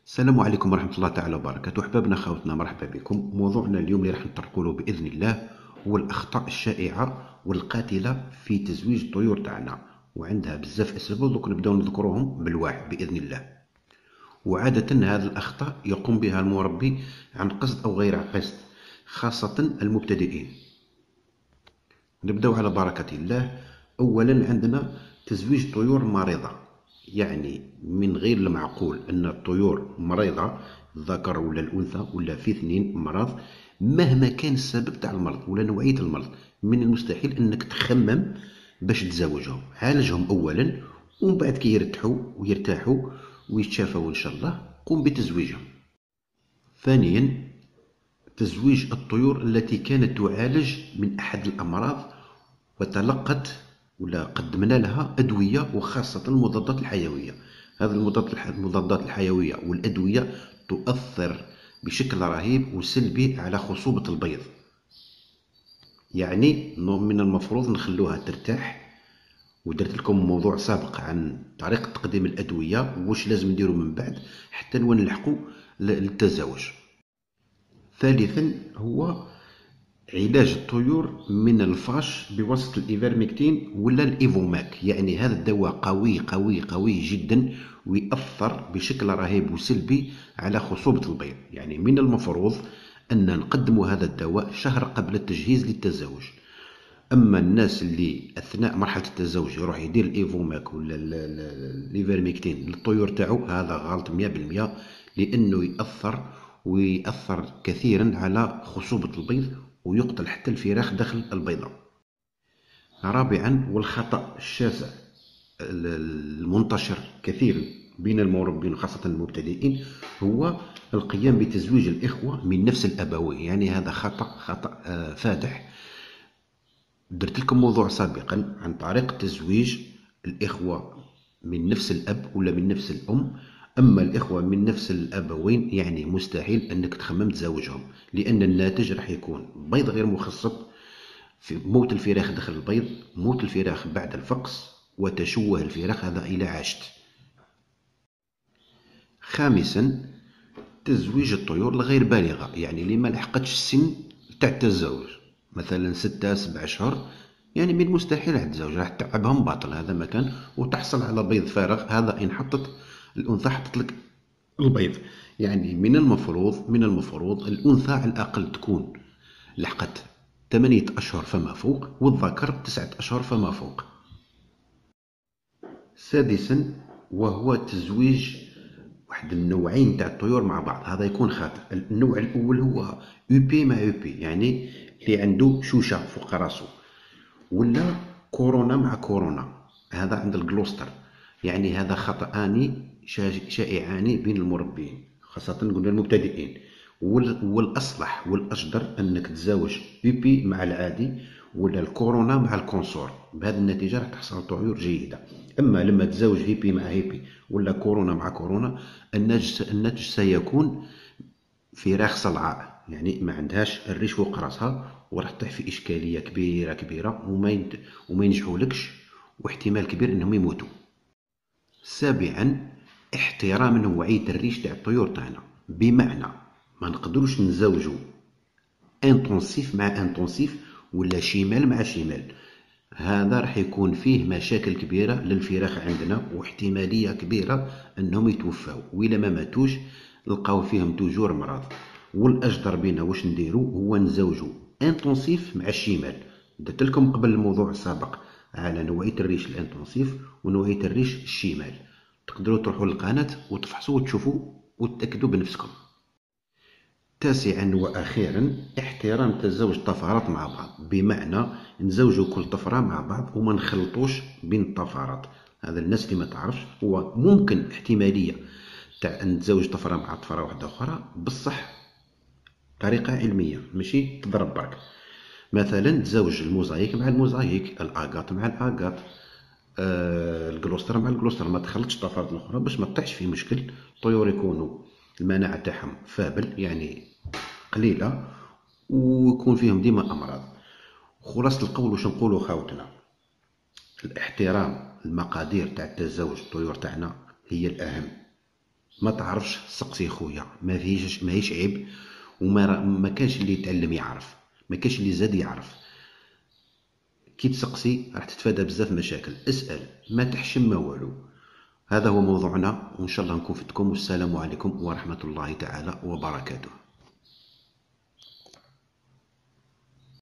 السلام عليكم ورحمة الله تعالى وبركاته. أحبابنا خوتنا، مرحبا بكم. موضوعنا اليوم اللي راح نطرقوا له بإذن الله هو الأخطاء الشائعة والقاتلة في تزويج الطيور تاعنا، وعندها بزاف أسباب. دوك نبداو نذكرهم بالواحد بإذن الله. وعادة هذه الأخطاء يقوم بها المربي عن قصد أو غير قصد، خاصة المبتدئين. نبداو على بركة الله. أولا عندنا تزويج طيور مريضة، يعني من غير المعقول أن الطيور مريضة، الذكر ولا الأنثى ولا في اثنين مرض، مهما كان السبب تاع المرض ولا نوعية المرض، من المستحيل أنك تخمم باش تزوجهم. عالجهم أولا، ومن بعد كي يرتاحوا ويتشافوا إن شاء الله قم بتزويجهم. ثانيا، تزويج الطيور التي كانت تعالج من أحد الأمراض وتلقت ولا قدمنا لها أدوية، وخاصة المضادات الحيوية. هذه المضادات الحيوية والأدوية تؤثر بشكل رهيب وسلبي على خصوبة البيض، يعني من المفروض نخلوها ترتاح. ودرت لكم موضوع سابق عن طريقة تقديم الأدوية وش لازم نديروا من بعد حتى نلحقوا للتزاوج. ثالثا هو علاج الطيور من الفاش بواسطة الإيفرمكتين ولا الإيفوماك. يعني هذا الدواء قوي قوي قوي جدا، ويأثر بشكل رهيب وسلبي على خصوبة البيض. يعني من المفروض أن نقدم هذا الدواء شهر قبل التجهيز للتزاوج. أما الناس اللي أثناء مرحلة التزاوج يروح يدير الإيفوماك ولا الإيفرمكتين للطيور تاعو، هذا غلط 100%، لأنه ويأثر كثيرا على خصوبة البيض، ويقتل حتى الفراخ داخل البيضة. رابعا، والخطأ الشاسع المنتشر كثيرا بين المربين خاصة المبتدئين، هو القيام بتزويج الإخوة من نفس الأبوين. يعني هذا خطأ فادح. درت لكم موضوع سابقا عن طريقة تزويج الإخوة من نفس الأب ولا من نفس الأم. أما الإخوة من نفس الأبوين يعني مستحيل أنك تخمم تزوجهم، لأن الناتج راح يكون بيض غير مخصب، في موت الفراخ داخل البيض، موت الفراخ بعد الفقس، وتشوه الفراخ هذا إلى عاشت. خامسا، تزويج الطيور الغير بالغة، يعني اللي ما لحقتش السن تاع التزاوج، مثلا 6 7 أشهر، يعني من المستحيل راح تتزوج، راح تتعبهم باطل هذا مكان، وتحصل على بيض فارغ. هذا إن حطت الأنثى حطت لك البيض. يعني من المفروض الأنثى على الأقل تكون لحقت 8 أشهر فما فوق، والذكر 9 أشهر فما فوق. سادسا، وهو تزويج واحد النوعين تاع الطيور مع بعض، هذا يكون خاطئ. النوع الأول هو UP مع UP، يعني اللي عنده شوشة فوق راسه، ولا كورونا مع كورونا، هذا عند الجلوستر. يعني هذا خطأان شائعان بين المربين، خاصة قلنا المبتدئين. والأصلح والأجدر أنك تزاوج بيبي مع العادي، ولا الكورونا مع الكونسور. بهذه النتيجة راح تحصل طيور جيدة. أما لما تزاوج هيبي مع هيبي ولا كورونا مع كورونا، الناتج سيكون فراخ صلعاء، يعني ما عندهاش الريش فوق راسها، وراح تطيح في إشكالية كبيرة كبيرة، وما ينجحولكش، واحتمال كبير أنهم يموتوا. سابعا، احترام نوعية الريش تاع الطيور تاعنا، بمعنى ما نقدروش نزوجوا انتونسيف مع انتونسيف ولا شمال مع شمال. هذا راح يكون فيه مشاكل كبيرة للفراخ عندنا، واحتمالية كبيرة أنهم يتوفاو، وإلا ما ماتوش لقاو فيهم توجور مرض. والأجدر بينا واش نديرو هو نزوجو انتونسيف مع الشمال. درت لكم قبل الموضوع السابق على نوعية الريش الانتونسيف ونوعية الريش الشمال، تقدروا تروحوا للقناة وتفحصوا وتشوفوا وتأكدوا بنفسكم. تاسعا وأخيرا، احترام تزوج طفرات مع بعض، بمعنى نزوجوا كل طفرة مع بعض وما نخلطوش بين الطفرات. هذا الناس اللي ما تعرفش، هو ممكن احتمالية تاع أن تزوج طفرة مع طفرة واحدة أخرى، بصح طريقة علمية ماشي تضرب برك. مثلا تزوج الموزايك مع الموزايك، الآغات مع الآغات، الجلوستر مع الجلوستر، ما تخلطش طفرات الأخرى باش ما تطيحش في مشكل. الطيور يكونوا المناعة تاعهم فابل، يعني قليلة، ويكون فيهم ديما أمراض. خلاصة القول واش نقولوا خاوتنا، الاحترام المقادير تاع التزاوج الطيور تاعنا هي الأهم. ما تعرفش سقسي خويا، ماهيش عيب. ما كانش اللي يتعلم يعرف، ما كانش اللي زاد يعرف. كي تسقسي راح تتفادى بزاف مشاكل. اسأل، ما تحشم ما والو. هذا هو موضوعنا، وإن شاء الله نكون فدتكم، والسلام عليكم ورحمة الله تعالى وبركاته.